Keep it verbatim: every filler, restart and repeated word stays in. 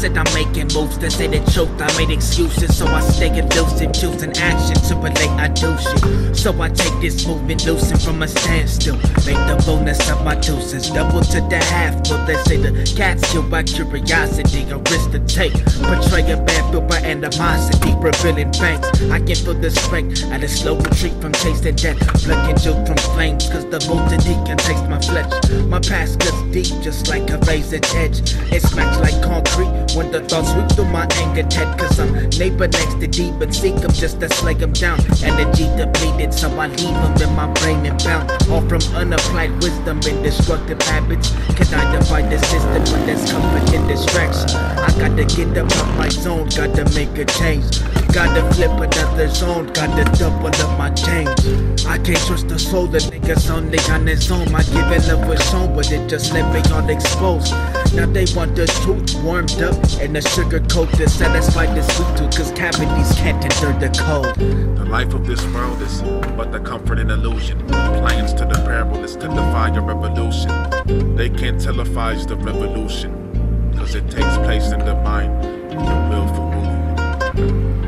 said I'm making moves. To say the truth, I made excuses, so I stay elusive, choosing action to relate. I do shit, so I take this movement, loosen from a standstill. Make the bonus of my deuces double to the half. But they say the cat's killed by curiosity, a risk to take. Portray a bad feel by animosity, revealing fangs. I can feel the strength at a slow retreat from tasting death. Plucking juice from flames, cause the multitude can taste my flesh. My past cuts deep, just like a razor's edge. It smacks like concrete when the thoughts sweep through my angered head. Cause I'm neighbor next to demons, seek them just to slay them down. Energy depleted, so I leave them in my brain and bound. All from unapplied wisdom and destructive habits. Can I divide the system when there's comfort and distraction? I gotta get up out my zone, gotta make a change. Gotta flip another zone, gotta double up my change. I can't trust the soul, the nigga's only on his own. My giving up was shown, but it just left me all exposed. Now they want the truth warmed up and the sugar coat to satisfy the sweet tooth, cause cavities can't endure the cold. The life of this world is but the comfort and illusion. Plans to the parable is to defy a revolution. They can't televise the revolution, cause it takes place in the mind and the will for movement.